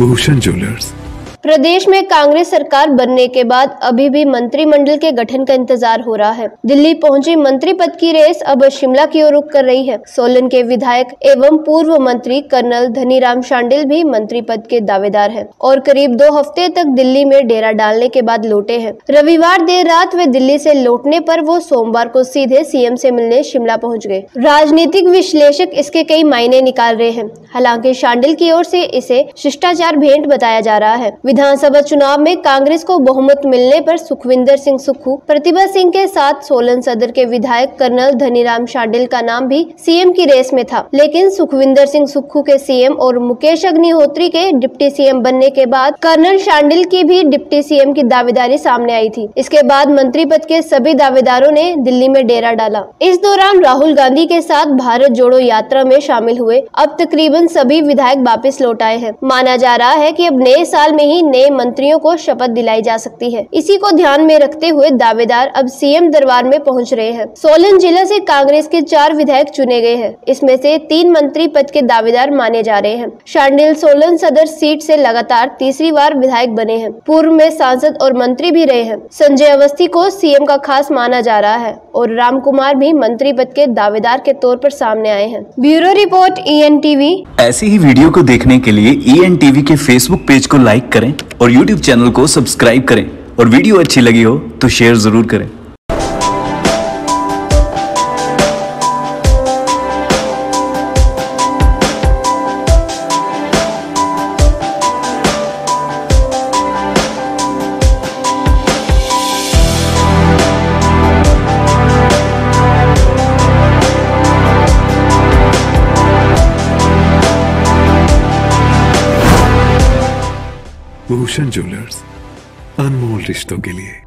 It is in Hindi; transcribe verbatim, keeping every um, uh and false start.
भूषण ज्वेलर्स। प्रदेश में कांग्रेस सरकार बनने के बाद अभी भी मंत्रिमंडल के गठन का इंतजार हो रहा है। दिल्ली पहुंची मंत्री पद की रेस अब शिमला की ओर रुख कर रही है। सोलन के विधायक एवं पूर्व मंत्री कर्नल धनीराम शांडिल भी मंत्री पद के दावेदार हैं और करीब दो हफ्ते तक दिल्ली में डेरा डालने के बाद लौटे हैं। रविवार देर रात वे दिल्ली से लौटने पर वो सोमवार को सीधे सीएम से मिलने शिमला पहुँच गए। राजनीतिक विश्लेषक इसके कई मायने निकाल रहे हैं। हालांकि शांडिल की ओर से इसे शिष्टाचार भेंट बताया जा रहा है। विधानसभा चुनाव में कांग्रेस को बहुमत मिलने पर सुखविंदर सिंह सुक्खू, प्रतिभा सिंह के साथ सोलन सदर के विधायक कर्नल धनीराम शांडिल का नाम भी सीएम की रेस में था, लेकिन सुखविंदर सिंह सुक्खू के सीएम और मुकेश अग्निहोत्री के डिप्टी सीएम बनने के बाद कर्नल शांडिल की भी डिप्टी सीएम की दावेदारी सामने आई थी। इसके बाद मंत्री पद के सभी दावेदारों ने दिल्ली में डेरा डाला। इस दौरान राहुल गांधी के साथ भारत जोड़ो यात्रा में शामिल हुए अब तकरीबन सभी विधायक वापस लौट आए हैं। माना जा रहा है कि अब नए साल में ही नए मंत्रियों को शपथ दिलाई जा सकती है। इसी को ध्यान में रखते हुए दावेदार अब सीएम दरबार में पहुंच रहे हैं। सोलन जिला से कांग्रेस के चार विधायक चुने गए हैं। इसमें से तीन मंत्री पद के दावेदार माने जा रहे हैं। शांडिल सोलन सदर सीट से लगातार तीसरी बार विधायक बने हैं। पूर्व में सांसद और मंत्री भी रहे हैं। संजय अवस्थी को सीएम का खास माना जा रहा है और राम कुमार भी मंत्री पद के दावेदार के तौर पर सामने आए हैं। Bureau report E N TV. ऐसी ही वीडियो को देखने के लिए ई एन टीवी के फेसबुक पेज को लाइक करें और यूट्यूब चैनल को सब्सक्राइब करें और वीडियो अच्छी लगी हो तो शेयर जरूर करें। भूषण ज्वेलर्स, अनमोल रिश्तों के लिए।